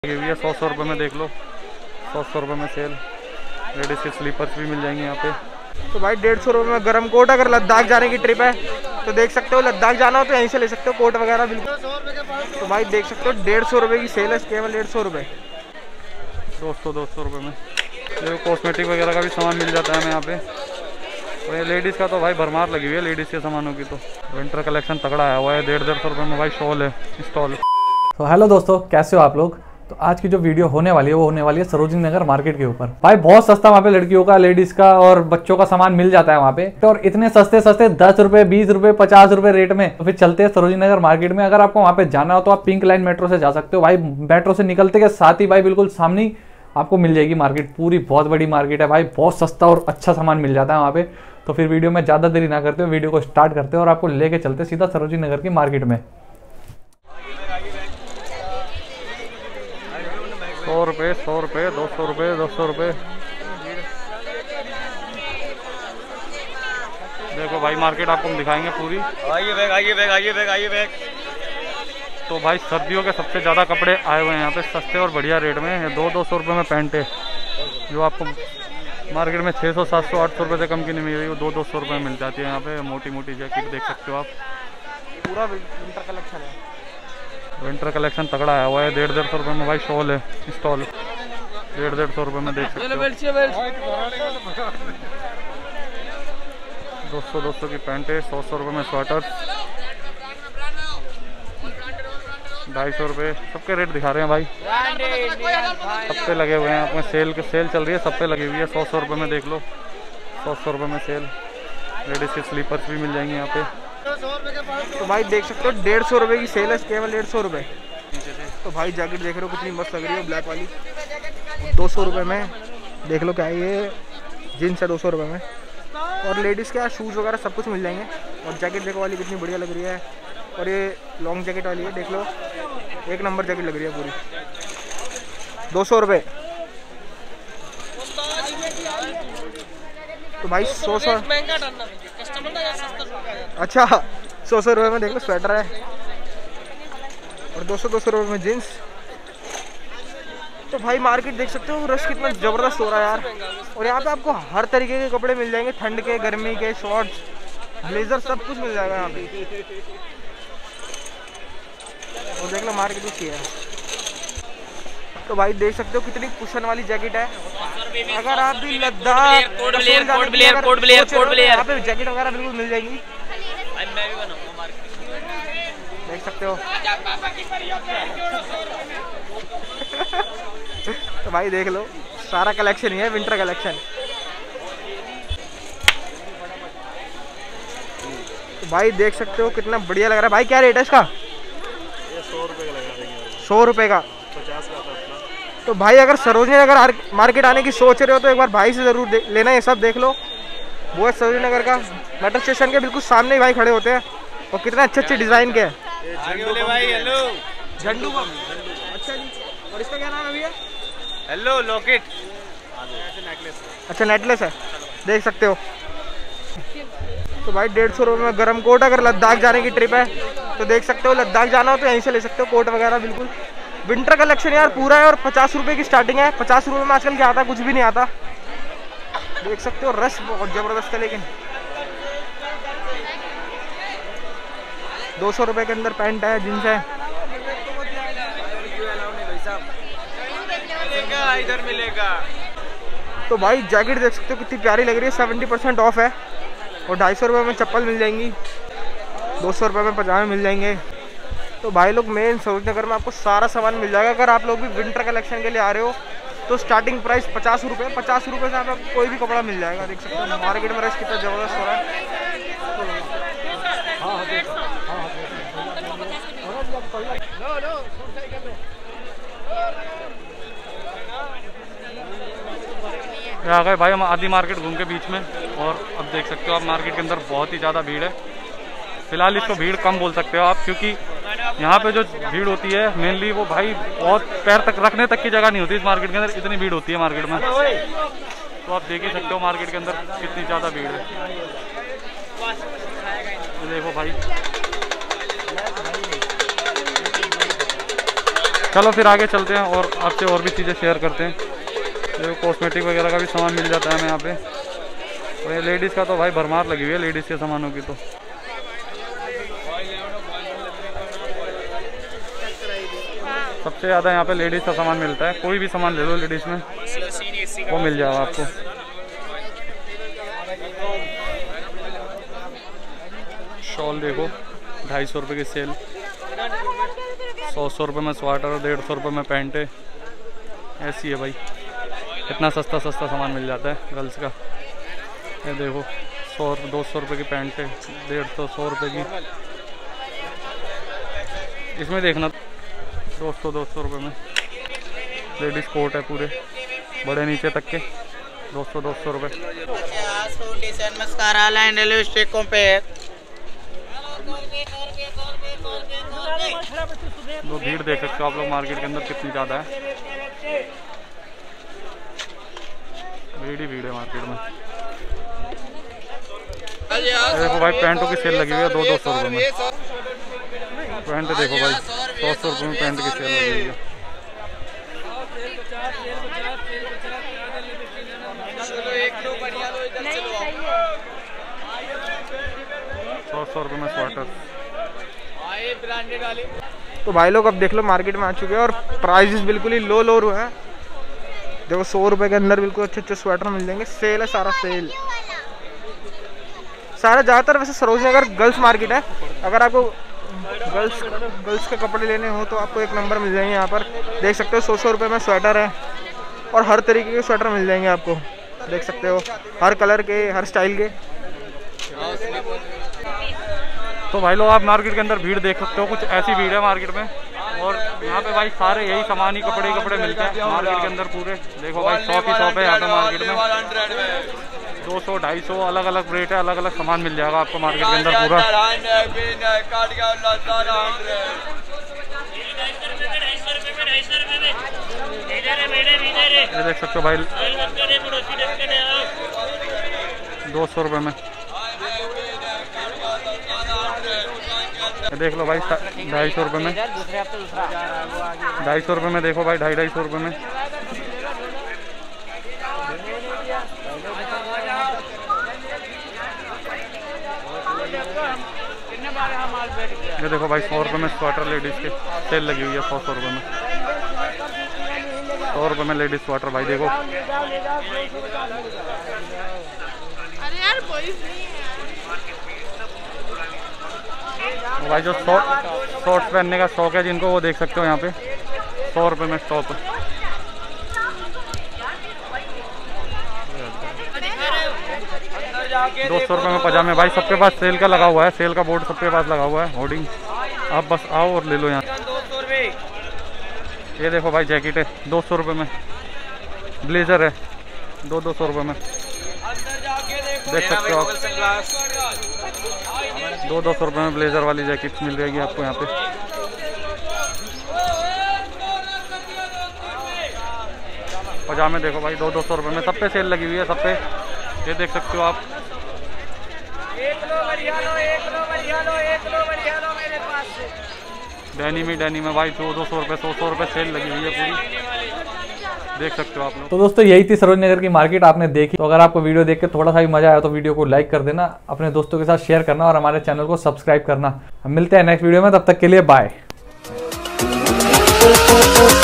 हुई है 100 रुपये में, देख लो 100 रुपये में सेल। लेडीज के स्लीपर्स भी मिल जाएंगे यहाँ पे। तो भाई 150 रुपये में गर्म कोट। अगर लद्दाख जाने की ट्रिप है तो देख सकते हो, लद्दाख जाना हो तो यहीं से ले सकते हो कोट वगैरह बिल्कुल। तो भाई देख सकते हो 150 रुपये की सेल है, केवल 150 रुपये। 200 रुपये में देखो कॉस्मेटिक वगैरह का भी सामान मिल जाता है हमें यहाँ पे। और ये लेडीज़ का तो भाई भरमार लगी हुई है लेडीज़ के सामानों की। तो विंटर कलेक्शन तगड़ा आया हुआ है। 150 रुपये में भाई शॉल है, स्टॉल। तो हेलो दोस्तों, कैसे हो आप लोग। तो आज की जो वीडियो होने वाली है वो होने वाली है सरोजनी नगर मार्केट के ऊपर। भाई बहुत सस्ता वहाँ पे लड़कियों का, लेडीज का और बच्चों का सामान मिल जाता है वहाँ पे। और इतने सस्ते 10 रुपए 20 रुपए 50 रुपए रेट में। तो फिर चलते हैं सरोजनी नगर मार्केट में। अगर आपको वहाँ पे जाना हो तो आप पिंक लाइन मेट्रो से जा सकते हो। भाई मेट्रो से निकलते के साथ ही भाई बिल्कुल सामने ही आपको मिल जाएगी मार्केट। पूरी बहुत बड़ी मार्केट है भाई, बहुत सस्ता और अच्छा सामान मिल जाता है वहाँ पे। तो फिर वीडियो में ज्यादा देरी ना करते हुए वीडियो को स्टार्ट करते हैं और आपको लेके चलते सीधा सरोजनी नगर की मार्केट में। 100 रुपये 200 रुपये 200 रुपये। देखो भाई मार्केट आपको हम दिखाएंगे पूरी। आइए बैग। तो भाई सर्दियों के सबसे ज़्यादा कपड़े आए हुए हैं यहाँ पे सस्ते और बढ़िया रेट में। 200 रुपये में पैंट है जो आपको मार्केट में 600 700 800 रुपये से कम की नहीं मिल रही, वो 200 रुपये में मिल जाती है यहाँ पे। मोटी मोटी जैकेट देख सकते हो आप। पूरा विंटर कलेक्शन है। विंटर कलेक्शन तगड़ा आया हुआ है। 150 रुपये में भाई शॉल है, स्टॉल। 150 रुपये में देख सकते हो। 200 की पैंट है। 100 रुपये में स्वेटर। 250 रुपये। सबके रेट दिखा रहे हैं भाई, सब पे लगे हुए हैं। आपमें सेल चल रही है, सब पे लगी हुई है। 100 रुपये में देख लो 100 रुपये में सेल। लेडीज के स्लीपर्स भी मिल जाएंगे यहाँ पे। तो भाई देख सकते हो 150 रुपये की सेल है, केवल 150 रुपये। तो भाई जैकेट देख रहे हो कितनी मस्त लग रही है, ब्लैक वाली। 200 रुपये में देख लो क्या है ये, जीन्स है 200 रुपये में। और लेडीज़ के यहाँ शूज़ वगैरह सब कुछ मिल जाएंगे। और जैकेट देखो वाली कितनी बढ़िया लग रही है। और ये लॉन्ग जैकेट वाली है, देख लो एक नंबर जैकेट लग रही है पूरी। 200 रुपये। तो भाई 100 अच्छा 100 रुपये में देख लो स्वेटर है। और 200 रुपये में जीन्स। तो भाई मार्केट देख सकते हो, रश कितना ज़बरदस्त हो रहा है यार। और यहाँ पे आपको हर तरीके के कपड़े मिल जाएंगे, ठंड के, गर्मी के, शॉर्ट्स, ब्लेजर, सब कुछ मिल जाएगा यहाँ पे। और देख लो मार्केट भी है। तो भाई देख सकते हो कितनी कुशन वाली जैकेट है। अगर आप भी लद्दाख कोट ब्लेयर यहाँ पे जैकेट वगैरह बिल्कुल मिल जाएंगी, देख सकते हो। तो भाई देख लो सारा कलेक्शन ही है, विंटर कलेक्शन। तो भाई देख सकते हो कितना बढ़िया लग रहा है। भाई क्या रेट है इसका? 100 रुपये का लगा देंगे। 100 रुपये का। 50 का था। तो भाई अगर सरोजनी नगर मार्केट आने की सोच रहे हो तो एक बार भाई से ज़रूर लेना। ये सब देख लो, वो है सरोजनी नगर का मेट्रो स्टेशन के बिल्कुल सामने ही भाई खड़े होते हैं। और कितना अच्छे डिज़ाइन के हैं। झंडू का। अच्छा जी। और इसका क्या नाम है भैया? Hello locket. अच्छा नेकलेस है, देख सकते हो। तो भाई 150 रुपये में गर्म कोट। अगर लद्दाख जाने की ट्रिप है तो देख सकते हो, लद्दाख जाना हो तो यहीं से ले सकते हो कोट वगैरह बिल्कुल। विंटर कलेक्शन यार पूरा है। और 50 रुपये की स्टार्टिंग है। 50 रुपये में आजकल क्या आता है, कुछ भी नहीं आता। देख सकते हो रश बहुत ज़बरदस्त है। लेकिन 200 रुपये के अंदर पैंट है, जींस है। इधर मिलेगा। तो भाई जैकेट देख सकते हो कितनी प्यारी लग रही है, 70% ऑफ है। और 250 रुपये में चप्पल मिल जाएंगी, 200 रुपये में पजामे मिल जाएंगे। तो भाई लोग मेन सरोजनी नगर में आपको सारा सामान मिल जाएगा। अगर आप लोग भी विंटर कलेक्शन के लिए आ रहे हो तो स्टार्टिंग प्राइस 50 रुपये। 50 रुपये से आपको कोई भी कपड़ा मिल जाएगा। देख सकते हो मार्केट में रश कितना ज़बरदस्त हो रहा है। आ गए भाई हम आधी मार्केट घूम के बीच में। और अब देख सकते हो आप मार्केट के अंदर बहुत ही ज़्यादा भीड़ है। फिलहाल इसको भीड़ कम बोल सकते हो आप, क्योंकि यहाँ पे जो भीड़ होती है मेनली वो भाई बहुत पैर तक रखने तक की जगह नहीं होती इस मार्केट के अंदर, इतनी भीड़ होती है मार्केट में। तो आप देख ही सकते हो मार्केट के अंदर कितनी ज़्यादा भीड़ है। देखो भाई चलो फिर आगे चलते हैं और आपसे और भी चीज़ें शेयर करते हैं। जो कॉस्मेटिक वगैरह का भी सामान मिल जाता है हमें यहाँ पे। और ये लेडीज़ का तो भाई भरमार लगी हुई है लेडीज़ के सामानों की। तो सबसे ज़्यादा यहाँ पे लेडीज़ का सामान मिलता है। कोई भी सामान ले लो लेडीज़ में वो मिल जाएगा आपको। शॉल देखो 250 रुपये की सेल, 100 रुपये में स्वेटर, 150 रुपये में पैंट है। ऐसी है भाई, इतना सस्ता सामान मिल जाता है गर्ल्स का। ये देखो 100-200 रुपये की पैंट है, 150-100 रुपये की। इसमें देखना 200 रुपये में लेडीज़ कोट है पूरे बड़े नीचे तक के, 200 रुपये। तो भीड़ देख सकते हो आप लोग मार्केट के अंदर कितनी ज़्यादा है। भीड़ है मार्केट में। देखो भाई पैंटों की सेल लगी हुई है 200 रुपये में। पैंट देखो भाई 100 रुपये में पैंट की सेल लगी हुई है। 100 रुपये में स्वेटर। तो भाई लोग अब देख लो मार्केट में आ चुके हैं और प्राइजेस बिल्कुल ही लो हैं। देखो 100 रुपये के अंदर बिल्कुल अच्छे स्वेटर मिल जाएंगे। सेल है सारा, सेल सारा। ज़्यादातर वैसे सरोजनी नगर गर्ल्स मार्केट है। अगर आपको गर्ल्स के कपड़े लेने हो तो आपको एक नंबर मिल जाएंगे यहाँ पर। देख सकते हो 100 रुपये में स्वेटर है और हर तरीके के स्वेटर मिल जाएंगे आपको। देख सकते हो हर कलर के, हर स्टाइल के। तो भाई लोग आप मार्केट के अंदर भीड़ देख सकते हो, कुछ ऐसी भीड़ है मार्केट में। और यहाँ पे भाई सारे यही सामान ही कपड़े मिलते हैं मार्केट के अंदर पूरे। देखो भाई 100 की शॉप है यहाँ पे मार्केट में। 200-250 अलग अलग रेट है, अलग अलग सामान मिल जाएगा आपको मार्केट के अंदर पूरा। ये देख सकते हो भाई 200 रुपये में। देख लो भाई 250 रुपये में, 250 रुपये में। देखो भाई 250 रुपये में। ये देखो भाई 100 रुपये में स्वेटर लेडीज़ के सेल लगी हुई है। 100 रुपये में, 100 रुपये में लेडीज़ स्वेटर भाई देखो। भाई जो शॉर्ट्स पहनने का शौक है जिनको, वो देख सकते हो यहाँ पे 100 रुपये में टॉप। 200 रुपये में पजामे भाई। सबके पास सेल का लगा हुआ है, सेल का बोर्ड सबके पास लगा हुआ है, होर्डिंग। आप बस आओ और ले लो यहाँ। ये देखो भाई जैकेट है 200 रुपये में। ब्लेजर है 200 रुपये में। देख सकते हो आप 200 रुपये में ब्लेजर वाली जैकेट मिल जाएगी आपको यहाँ पे। पजामे देखो भाई 200 रुपये में। सब पे सेल लगी हुई है, सब पे। ये देख सकते हो आप। डेनिम में भाई 200 रुपये 100 रुपये सेल लगी हुई है पूरी। देख सकते हो आप लोग। तो दोस्तों यही थी सरोजनी नगर की मार्केट, आपने देखी। तो अगर आपको वीडियो देख के थोड़ा सा भी मजा आया तो वीडियो को लाइक कर देना, अपने दोस्तों के साथ शेयर करना और हमारे चैनल को सब्सक्राइब करना। हम मिलते हैं नेक्स्ट वीडियो में, तब तक के लिए बाय।